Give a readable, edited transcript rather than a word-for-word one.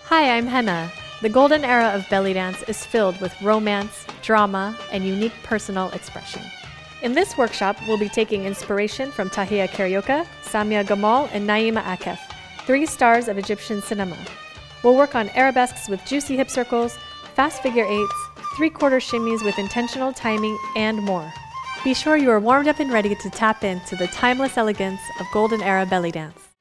Hi, I'm Henna. The golden era of belly dance is filled with romance, drama, and unique personal expression. In this workshop, we'll be taking inspiration from Tahia Carioca, Samia Gamal, and Naima Akef, 3 stars of Egyptian cinema. We'll work on arabesques with juicy hip circles, fast figure eights, 3/4 shimmies with intentional timing, and more. Be sure you are warmed up and ready to tap into the timeless elegance of golden era belly dance.